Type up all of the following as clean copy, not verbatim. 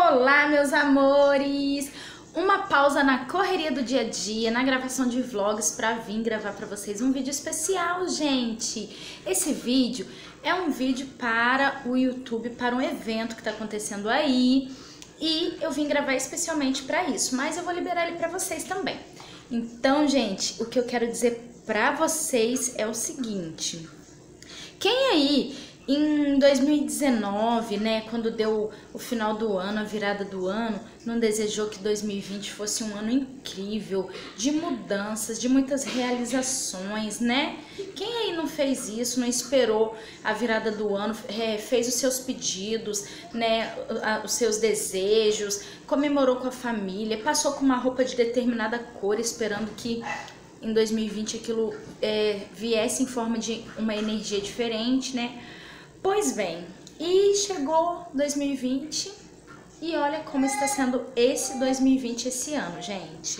Olá, meus amores! Uma pausa na correria do dia a dia, na gravação de vlogs pra vir gravar pra vocês um vídeo especial, gente! Esse vídeo é um vídeo para o YouTube, para um evento que tá acontecendo aí, e eu vim gravar especialmente pra isso, mas eu vou liberar ele pra vocês também. Então, gente, o que eu quero dizer pra vocês é o seguinte: quem aí em 2019, né, quando deu o final do ano, a virada do ano, não desejou que 2020 fosse um ano incrível, de mudanças, de muitas realizações, né? Quem aí não fez isso, não esperou a virada do ano, fez os seus pedidos, né, os seus desejos, comemorou com a família, passou com uma roupa de determinada cor, esperando que em 2020 aquilo viesse em forma de uma energia diferente, né? Pois bem, e chegou 2020 e olha como está sendo esse 2020 esse ano, gente.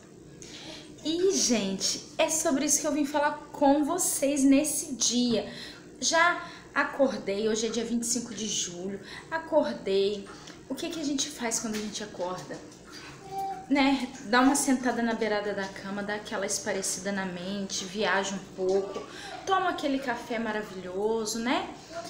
E, gente, é sobre isso que eu vim falar com vocês nesse dia. Já acordei, hoje é dia 25 de julho, acordei. O que a gente faz quando a gente acorda? Né, dá uma sentada na beirada da cama, dá aquela esparecida na mente, viaja um pouco, toma aquele café maravilhoso, né?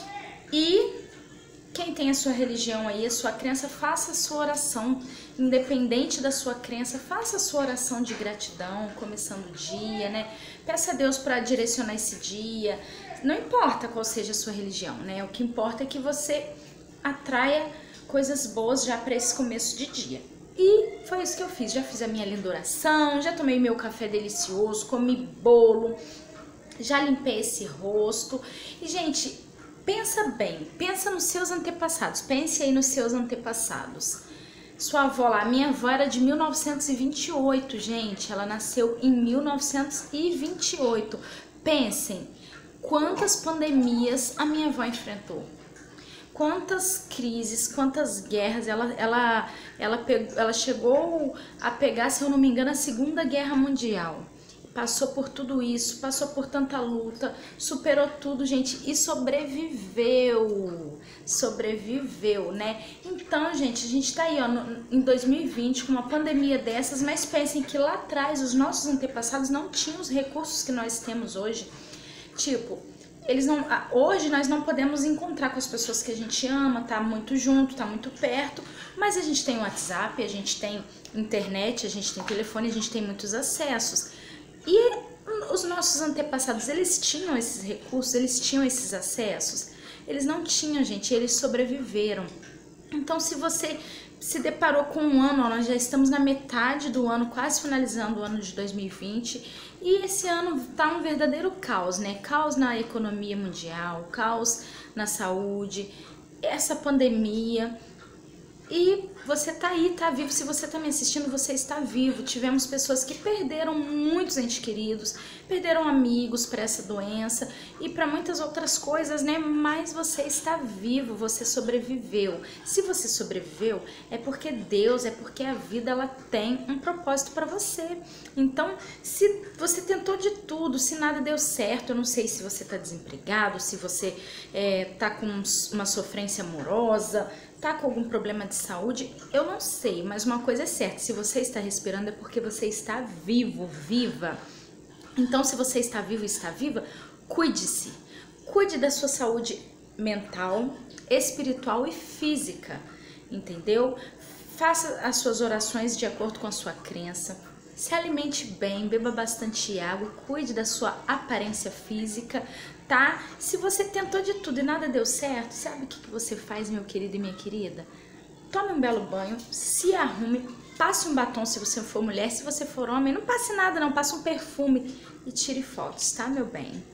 E quem tem a sua religião aí, a sua crença, faça a sua oração, independente da sua crença, faça a sua oração de gratidão, começando o dia, né? Peça a Deus para direcionar esse dia, não importa qual seja a sua religião, né? O que importa é que você atraia coisas boas já para esse começo de dia. E foi isso que eu fiz, já fiz a minha linda oração, já tomei meu café delicioso, comi bolo, já limpei esse rosto. E, gente, pensa bem, pensa nos seus antepassados, pense aí nos seus antepassados. Sua avó lá, minha avó era de 1928, gente, ela nasceu em 1928. Pensem, quantas pandemias a minha avó enfrentou. Quantas crises, quantas guerras, ela chegou a pegar, se eu não me engano, a Segunda Guerra Mundial. Passou por tudo isso, passou por tanta luta, superou tudo, gente, e sobreviveu, né? Então, gente, a gente tá aí, ó, em 2020 com uma pandemia dessas, mas pensem que lá atrás os nossos antepassados não tinham os recursos que nós temos hoje. Tipo, hoje nós não podemos encontrar com as pessoas que a gente ama, tá muito junto, tá muito perto, mas a gente tem WhatsApp, a gente tem internet, a gente tem telefone, a gente tem muitos acessos. E os nossos antepassados, eles tinham esses recursos, eles tinham esses acessos? Eles não tinham, gente, eles sobreviveram. Então, se você se deparou com um ano, ó, nós já estamos na metade do ano, quase finalizando o ano de 2020, e esse ano tá um verdadeiro caos, né? Caos na economia mundial, caos na saúde, essa pandemia. E você tá aí, tá vivo. Se você tá me assistindo, você está vivo. Tivemos pessoas que perderam muitos entes queridos, perderam amigos para essa doença e para muitas outras coisas, né? Mas você está vivo, você sobreviveu. Se você sobreviveu, é porque Deus, é porque a vida, ela tem um propósito para você. Então, se você tentou de tudo, se nada deu certo, eu não sei se você tá desempregado, se você tá com uma sofrência amorosa, tá com algum problema de saúde, eu não sei, mas uma coisa é certa, se você está respirando é porque você está vivo, viva. Então, se você está vivo e está viva, cuide-se. Cuide da sua saúde mental, espiritual e física, entendeu? Faça as suas orações de acordo com a sua crença. Se alimente bem, beba bastante água, cuide da sua aparência física, tá? Se você tentou de tudo e nada deu certo, sabe o que você faz, meu querido e minha querida? Tome um belo banho, se arrume, passe um batom se você for mulher, se você for homem, não passe nada não, passe um perfume e tire fotos, tá, meu bem?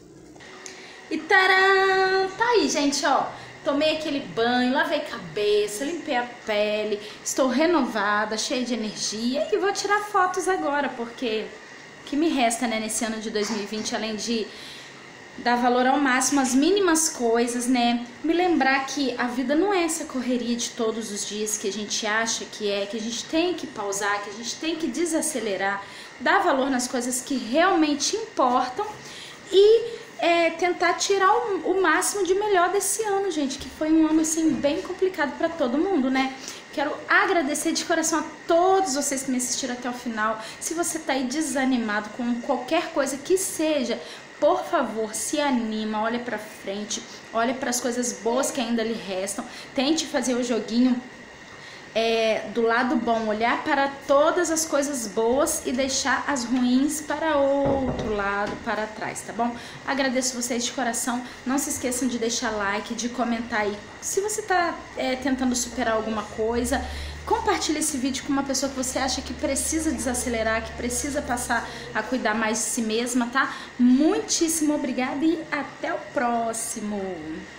E taram! Tá aí, gente, ó. Tomei aquele banho, lavei cabeça, limpei a pele, estou renovada, cheia de energia e vou tirar fotos agora, porque o que me resta, né, nesse ano de 2020, além de dar valor ao máximo às mínimas coisas, né, me lembrar que a vida não é essa correria de todos os dias que a gente acha que a gente tem que pausar, que a gente tem que desacelerar, dar valor nas coisas que realmente importam e tentar tirar o máximo de melhor desse ano, gente, que foi um ano assim bem complicado para todo mundo, né? Quero agradecer de coração a todos vocês que me assistiram até o final. Se você tá aí desanimado com qualquer coisa que seja, por favor, se anima, olha pra frente, olha para as coisas boas que ainda lhe restam. Tente fazer o joguinho do lado bom, olhar para todas as coisas boas e deixar as ruins para outro lado, para trás, tá bom? Agradeço vocês de coração. Não se esqueçam de deixar like, de comentar aí se você tá tentando superar alguma coisa. Compartilhe esse vídeo com uma pessoa que você acha que precisa desacelerar, que precisa passar a cuidar mais de si mesma, tá? Muitíssimo obrigada e até o próximo!